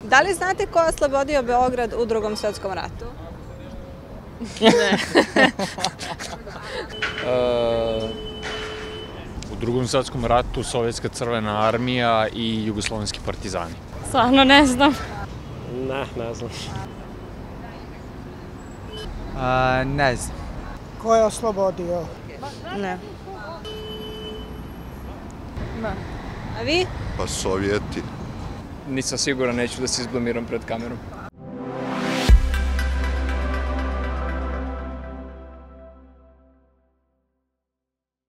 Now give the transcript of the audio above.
Da li znate ko je oslobodio Beograd u Drugom svetskom ratu? Ne. U Drugom svetskom ratu Sovjetska crvena armija i jugoslovenski partizani. Stvarno ne znam. Ne znam. Ne znam. Ko je oslobodio? Ne. A vi? Pa Sovjeti. Nisam siguran, neću da se izblamiram pred kamerom.